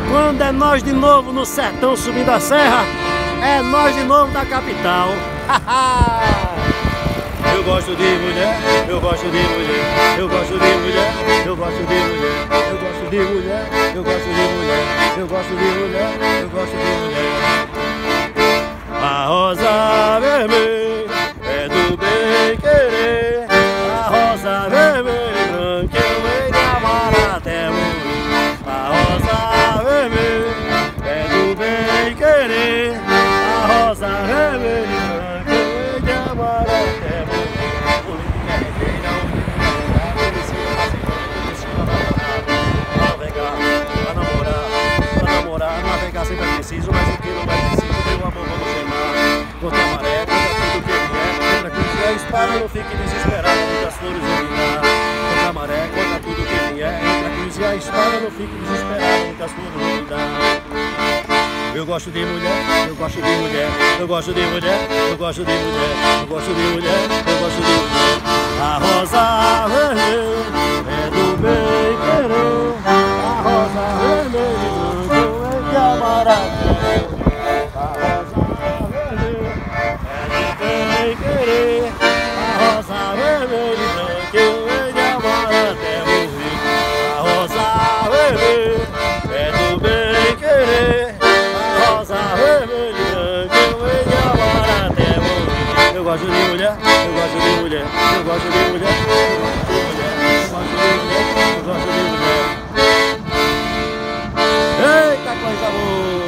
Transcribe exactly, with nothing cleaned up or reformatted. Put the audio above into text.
Quando é nós de novo no sertão subindo a serra, é nós de novo da capital. Eu gosto de mulher, eu gosto de mulher, eu gosto de mulher, eu gosto de mulher, eu gosto de mulher, eu gosto de mulher, eu gosto de mulher, eu gosto de mulher. A rosa vermelha é do bem querer, a rosa vermelha e branca eu hei de amar até morrer. A rosa vermelha é do bem querer, a rosa vermelha e branca eu hei de amar até morrer. Sempre é preciso, mas o que não é preciso, meu amor, vamos chamar. Contra a maré, contra tudo que vier, contra quem vier, espalha, não fique desesperado, muitas flores iluminar. Contra a maré, contra tudo que vier, contra quem vier, espalha, não fique desesperado, muitas flores iluminar. Eu gosto de mulher, eu gosto de mulher, eu gosto de mulher, eu gosto de mulher, eu gosto de mulher, eu gosto de mulher. A rosa vermelha é do bem querer, a rosa vermelha de amar a Deus. A rosa vermelha é do bem querer, a rosa vermelha que eu hei de amar até morrer. A rosa vermelha é do bem querer, a rosa vermelha que eu hei de amar até morrer. Eu gosto de mulher, eu gosto de mulher, eu gosto de mulher, eu gosto de mulher, eu gosto de mulher, eu gosto de mulher. Eita coisa boa!